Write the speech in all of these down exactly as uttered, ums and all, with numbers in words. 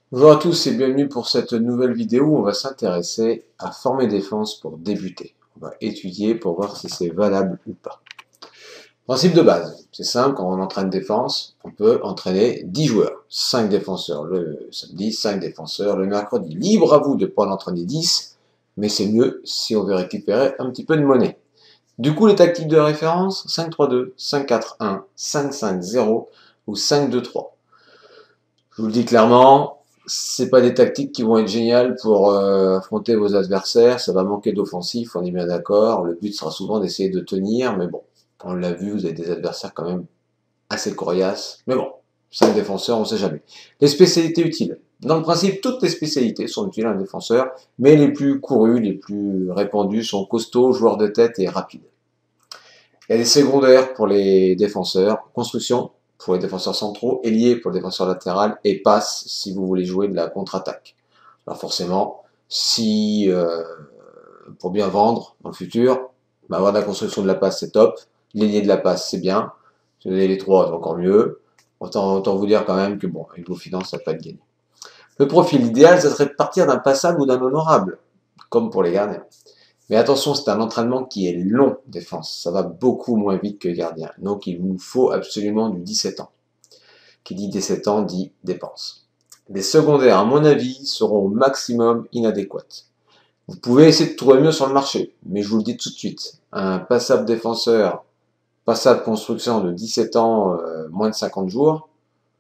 Bonjour à tous et bienvenue pour cette nouvelle vidéo où on va s'intéresser à former défense pour débuter. On va étudier pour voir si c'est valable ou pas. Principe de base, c'est simple, quand on entraîne défense, on peut entraîner dix joueurs. cinq défenseurs le samedi, cinq défenseurs le mercredi. Libre à vous de ne pas en entraîner dix, mais c'est mieux si on veut récupérer un petit peu de monnaie. Du coup, les tactiques de référence, cinq trois deux, cinq quatre un, cinq cinq zéro ou cinq deux trois. Je vous le dis clairement, c'est pas des tactiques qui vont être géniales pour euh, affronter vos adversaires. Ça va manquer d'offensif, on est bien d'accord. Le but sera souvent d'essayer de tenir, mais bon, on l'a vu, vous avez des adversaires quand même assez coriaces. Mais bon, cinq défenseurs, on sait jamais. Les spécialités utiles. Dans le principe, toutes les spécialités sont utiles à un défenseur, mais les plus courues, les plus répandues sont costauds, joueurs de tête et rapides. Il y a des secondaires pour les défenseurs, construction pour les défenseurs centraux, ailier pour le défenseur latéral et passe si vous voulez jouer de la contre-attaque. Alors forcément, si euh, pour bien vendre dans le futur, bah avoir de la construction de la passe c'est top, l'ailier de la passe c'est bien, si vous avez les trois c'est encore mieux. Autant, autant vous dire quand même que bon, avec vos finances ça peut être gagné. Le profil idéal, ça serait de partir d'un passable ou d'un honorable, comme pour les gardiens. Mais attention, c'est un entraînement qui est long, défense. Ça va beaucoup moins vite que gardien. Donc il vous faut absolument du dix-sept ans. Qui dit dix-sept ans dit dépense. Les secondaires, à mon avis, seront au maximum inadéquates. Vous pouvez essayer de trouver mieux sur le marché, mais je vous le dis tout de suite. Un passable défenseur, passable construction de dix-sept ans, euh, moins de cinquante jours,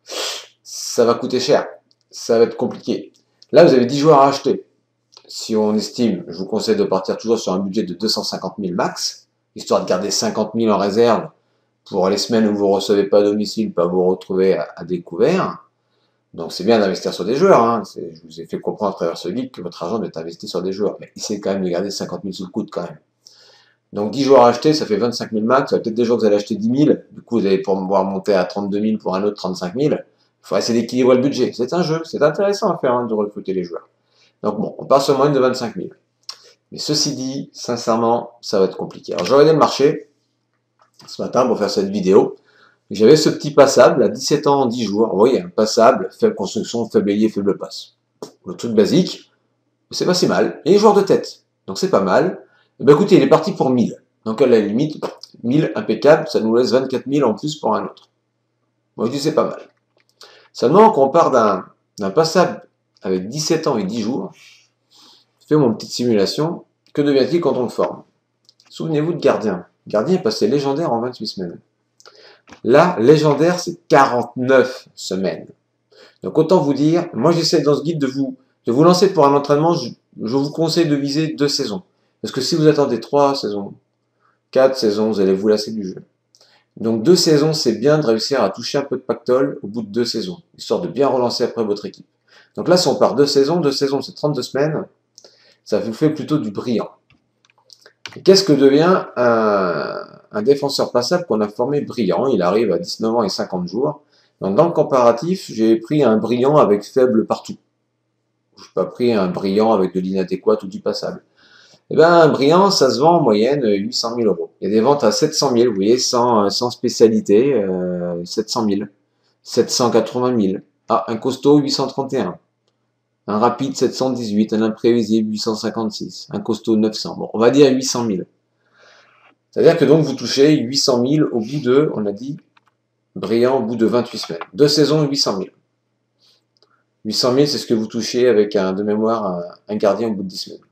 ça va coûter cher. Ça va être compliqué. Là, vous avez dix joueurs à acheter. Si on estime, je vous conseille de partir toujours sur un budget de deux cent cinquante mille max, histoire de garder cinquante mille en réserve pour les semaines où vous ne recevez pas à domicile, pas vous retrouver à, à découvert. Donc c'est bien d'investir sur des joueurs. Hein. Je vous ai fait comprendre à travers ce guide que votre argent doit être investi sur des joueurs. Mais essayez quand même de garder cinquante mille sous le coude quand même. Donc dix joueurs achetés, ça fait vingt-cinq mille max. Peut-être des jours que vous allez acheter dix mille. Du coup, vous allez pouvoir monter à trente-deux mille pour un autre trente-cinq mille. Il faut essayer d'équilibrer le budget. C'est un jeu. C'est intéressant à faire hein, de recruter les joueurs. Donc bon, on part sur une moyenne de vingt-cinq mille. Mais ceci dit, sincèrement, ça va être compliqué. Alors j'ai regardé le marché ce matin pour faire cette vidéo. J'avais ce petit passable à dix-sept ans en dix jours. Vous voyez, un passable, faible construction, faible ailier, faible passe. Le truc basique, c'est pas si mal. Et les joueurs de tête, donc c'est pas mal. Et ben écoutez, il est parti pour mille. Donc à la limite, mille impeccable, ça nous laisse vingt-quatre mille en plus pour un autre. Moi je dis c'est pas mal. Seulement qu'on part d'un passable avec dix-sept ans et dix jours, je fais mon petite simulation, que devient-il quand on le forme? Souvenez-vous de Gardien. Gardien est passé légendaire en vingt-huit semaines. Là, légendaire, c'est quarante-neuf semaines. Donc autant vous dire, moi j'essaie dans ce guide de vous, de vous lancer pour un entraînement, je, je vous conseille de viser deux saisons. Parce que si vous attendez trois saisons, quatre saisons, vous allez vous lasser du jeu. Donc deux saisons, c'est bien de réussir à toucher un peu de pactole au bout de deux saisons, histoire de bien relancer après votre équipe. Donc là, si on part deux saisons, deux saisons, c'est trente-deux semaines, ça vous fait plutôt du brillant. Qu'est-ce que devient un, un défenseur passable qu'on a formé brillant? Il arrive à dix-neuf ans et cinquante jours. Donc dans le comparatif, j'ai pris un brillant avec faible partout. Je n'ai pas pris un brillant avec de l'inadéquat ou du passable. Eh bien, un brillant, ça se vend en moyenne huit cent mille euros. Il y a des ventes à sept cent mille, vous voyez, sans, sans spécialité, euh, sept cent mille, sept cent quatre-vingt mille. Ah, un costaud, huit cent trente et un. Un rapide, sept cent dix-huit. Un imprévisible, huit cent cinquante-six. Un costaud, neuf cents. Bon, on va dire huit cent mille. C'est-à-dire que donc vous touchez huit cent mille au bout de, on a dit, brillant au bout de vingt-huit semaines. Deux saisons, huit cent mille. huit cent mille, c'est ce que vous touchez avec un de mémoire un, un gardien au bout de dix semaines.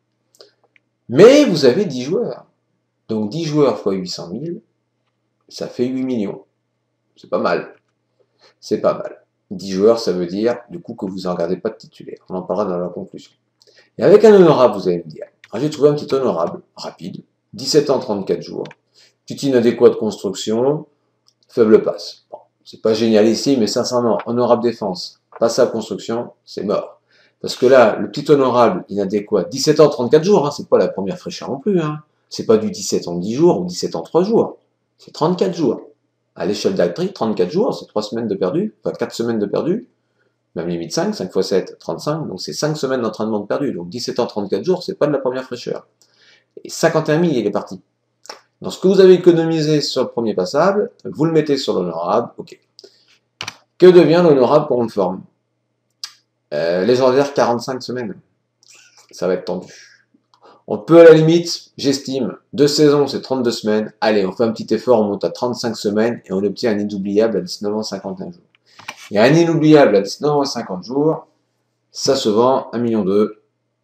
Mais vous avez dix joueurs. Donc dix joueurs fois huit cent mille, ça fait huit millions. C'est pas mal. C'est pas mal. dix joueurs, ça veut dire du coup que vous n'en gardez pas de titulaire. On en parlera dans la conclusion. Et avec un honorable, vous allez me dire. J'ai trouvé un petit honorable, rapide, dix-sept ans, trente-quatre jours. Petite inadéquate construction, faible passe. Bon, c'est pas génial ici, mais sincèrement, honorable défense, passe à construction, c'est mort. Parce que là, le petit honorable inadéquat, dix-sept ans, trente-quatre jours, hein, c'est pas la première fraîcheur non plus. Hein. C'est pas du dix-sept ans, dix jours ou dix-sept ans, trois jours. C'est trente-quatre jours. À l'échelle d'actrice, trente-quatre jours, c'est trois semaines de perdu, enfin quatre semaines de perdu, même limite cinq, cinq fois sept, trente-cinq, donc c'est cinq semaines d'entraînement de perdu. Donc dix-sept ans, trente-quatre jours, c'est pas de la première fraîcheur. Et cinquante et un mille, il est parti. Donc ce que vous avez économisé sur le premier passable, vous le mettez sur l'honorable, ok. Que devient l'honorable quand on le forme? Euh, légendaire, quarante-cinq semaines. Ça va être tendu. On peut à la limite, j'estime, deux saisons, c'est trente-deux semaines. Allez, on fait un petit effort, on monte à trente-cinq semaines et on obtient un inoubliable à dix-neuf ans cinquante et un jours. Et un inoubliable à dix-neuf ans cinquante jours, ça se vend un million deux.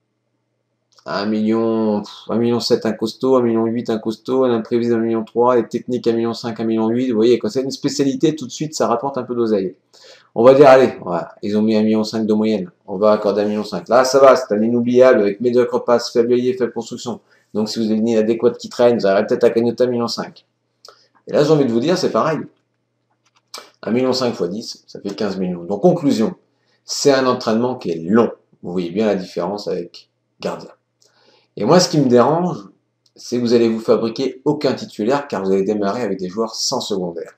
un million, un million sept un costaud, un million huit un costaud, un imprévisible un million trois, les techniques un million cinq, un million huit. Vous voyez, quand c'est une spécialité, tout de suite, ça rapporte un peu d'oseille. On va dire, allez, voilà, ils ont mis un million cinq de moyenne. On va accorder un million cinq. Là, ça va, c'est un inoubliable avec médiocre passe, faible ailier, faible construction. Donc, si vous avez une ligne adéquate qui traîne, vous arrivez peut-être à gagner un million cinq. Et là, j'ai envie de vous dire, c'est pareil. un million cinq fois dix, ça fait quinze millions. Donc, conclusion, c'est un entraînement qui est long. Vous voyez bien la différence avec gardien. Et moi, ce qui me dérange, c'est que vous allez vous fabriquer aucun titulaire car vous allez démarrer avec des joueurs sans secondaire.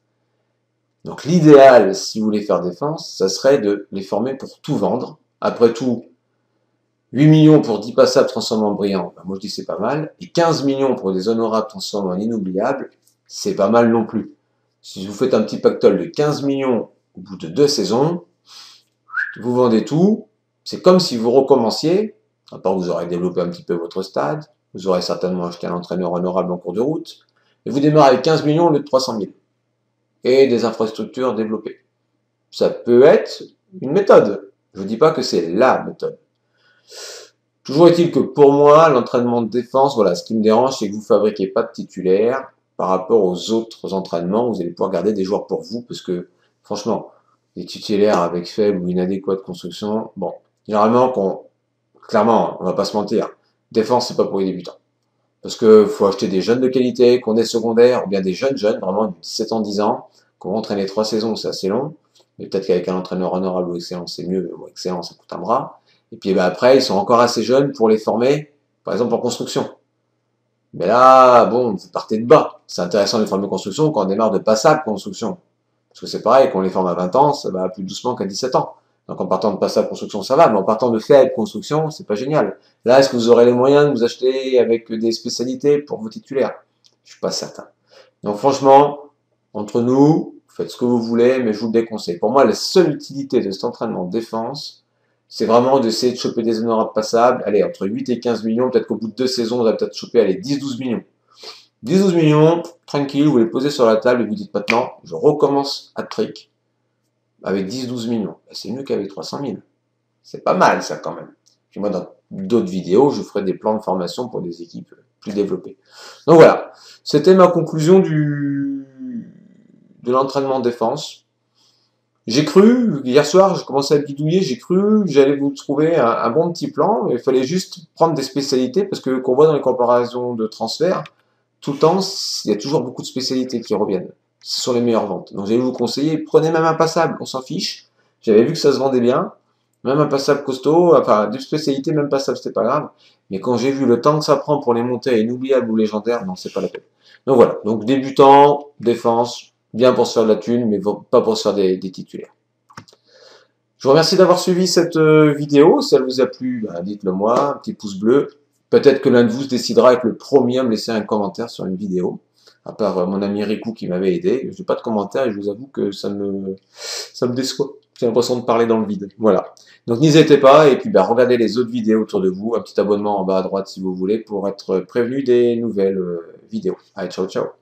Donc l'idéal, si vous voulez faire défense, ça serait de les former pour tout vendre. Après tout, huit millions pour dix passables transformés en brillants, ben moi je dis c'est pas mal. Et quinze millions pour des honorables transformés en inoubliables, c'est pas mal non plus. Si vous faites un petit pactole de quinze millions au bout de deux saisons, vous vendez tout. C'est comme si vous recommenciez. À part vous aurez développé un petit peu votre stade, vous aurez certainement acheté un entraîneur honorable en cours de route, et vous démarrez avec quinze millions au lieu de trois cent mille. Et des infrastructures développées. Ça peut être une méthode. Je ne dis pas que c'est la méthode. Toujours est-il que pour moi, l'entraînement de défense, voilà, ce qui me dérange, c'est que vous ne fabriquez pas de titulaire par rapport aux autres entraînements. Vous allez pouvoir garder des joueurs pour vous, parce que, franchement, les titulaires avec faible ou inadéquate construction, bon, généralement, qu'on clairement, on va pas se mentir, défense, c'est pas pour les débutants. Parce que faut acheter des jeunes de qualité, qu'on est secondaire, ou bien des jeunes jeunes, vraiment de dix-sept ans, dix ans, qu'on va entraîner trois saisons, c'est assez long. Mais peut-être qu'avec un entraîneur honorable ou excellent, c'est mieux, mais bon, excellent, ça coûte un bras. Et puis ben, après, ils sont encore assez jeunes pour les former, par exemple en construction. Mais là, bon, vous partez de bas. C'est intéressant de les former en construction quand on démarre de passable construction. Parce que c'est pareil, quand on les forme à vingt ans, ça va plus doucement qu'à dix-sept ans. Donc en partant de passable construction, ça va, mais en partant de faible construction, c'est pas génial. Là, est-ce que vous aurez les moyens de vous acheter avec des spécialités pour vos titulaires? Je suis pas certain. Donc franchement, entre nous, faites ce que vous voulez, mais je vous le déconseille. Pour moi, la seule utilité de cet entraînement de défense, c'est vraiment d'essayer de choper des honorables passables. Allez, entre huit et quinze millions, peut-être qu'au bout de deux saisons, on va peut-être choper, allez, dix douze millions. dix douze millions, tranquille, vous les posez sur la table et vous dites maintenant, je recommence à trick avec dix douze millions. C'est mieux qu'avec trois cent mille. C'est pas mal ça quand même. Puis moi, dans d'autres vidéos, je ferai des plans de formation pour des équipes plus développées. Donc voilà, c'était ma conclusion du de l'entraînement de défense. J'ai cru, hier soir, j'ai commencé à bidouiller, j'ai cru que j'allais vous trouver un, un bon petit plan. Il fallait juste prendre des spécialités, parce que qu'on voit dans les comparaisons de transfert, tout le temps, il y a toujours beaucoup de spécialités qui reviennent. Ce sont les meilleures ventes. Donc j'allais vous conseiller, prenez même un passable, on s'en fiche. J'avais vu que ça se vendait bien. Même un passable costaud, enfin, des spécialités, même passable, c'était pas grave. Mais quand j'ai vu le temps que ça prend pour les monter à inoubliable ou légendaire, non, c'est pas la peine. Donc voilà. Donc débutant, défense, bien pour se faire de la thune, mais pas pour se faire des, des titulaires. Je vous remercie d'avoir suivi cette euh, vidéo. Si elle vous a plu, ben, dites-le moi, un petit pouce bleu. Peut-être que l'un de vous décidera être le premier à me laisser un commentaire sur une vidéo. À part euh, mon ami Riku qui m'avait aidé. Je n'ai pas de commentaire et je vous avoue que ça me, ça me déçoit. J'ai l'impression de parler dans le vide. Voilà. Donc n'hésitez pas et puis ben, regardez les autres vidéos autour de vous. Un petit abonnement en bas à droite si vous voulez pour être prévenu des nouvelles euh, vidéos. Allez, ciao, ciao.